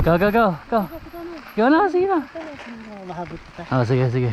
Go, go, go, go. Go na, sige na. Mahabot kita. Oh, sige, sige.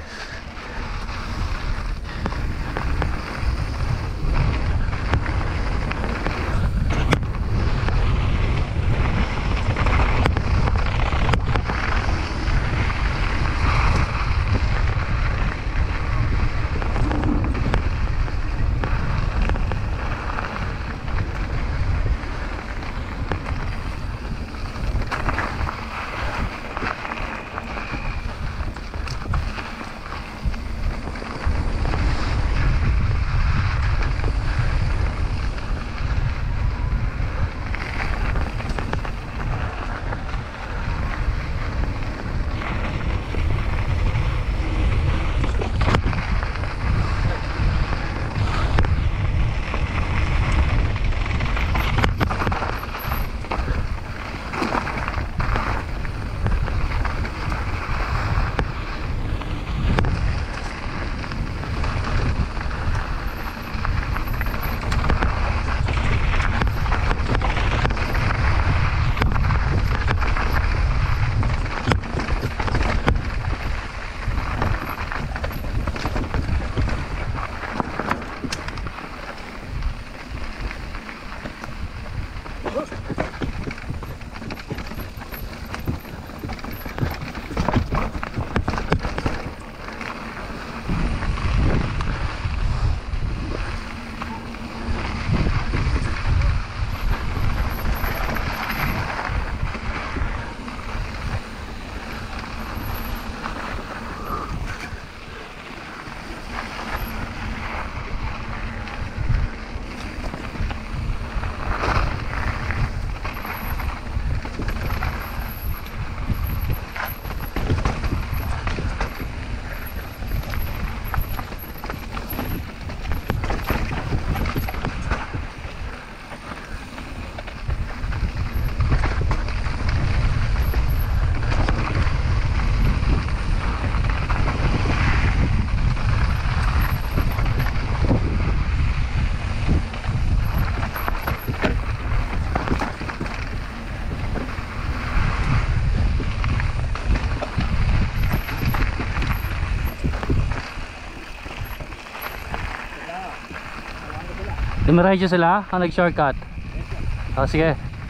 Dumiretso sila? O nag-shortcut? O sige.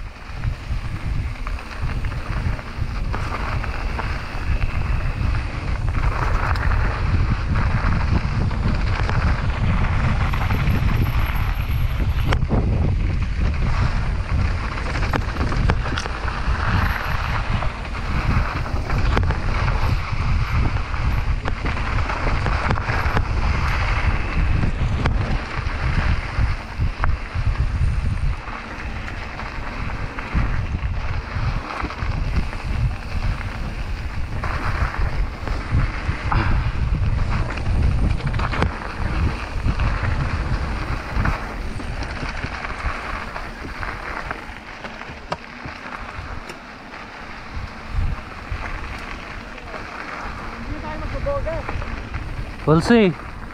We'll see.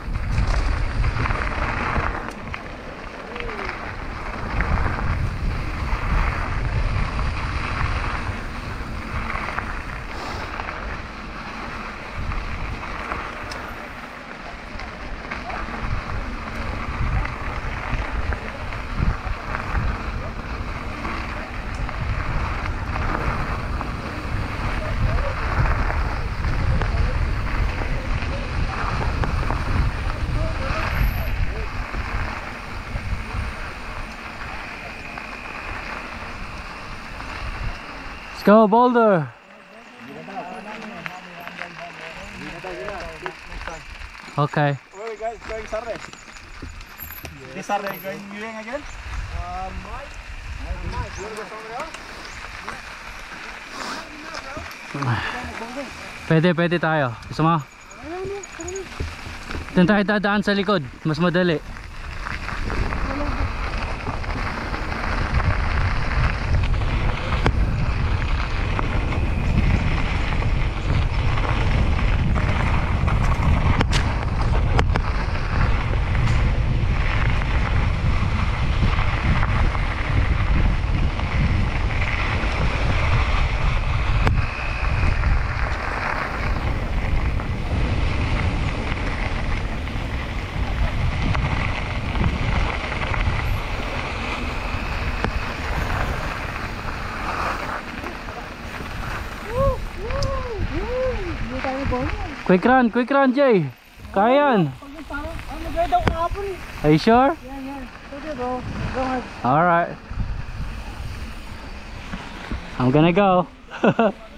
Let's go, Boulder. Okay. Where are we guys going Saturday? This Saturday going viewing again? Might. You want to go somewhere else? Pwede tayo. Gusto mo? Doon tayo dadaan sa likod. Mas madali. Quick run, Jay. Kaya yan. Parang nag-ride ako kahapon eh. Are you sure? Yan. Okay bro. Go ahead. Alright. I'm gonna go.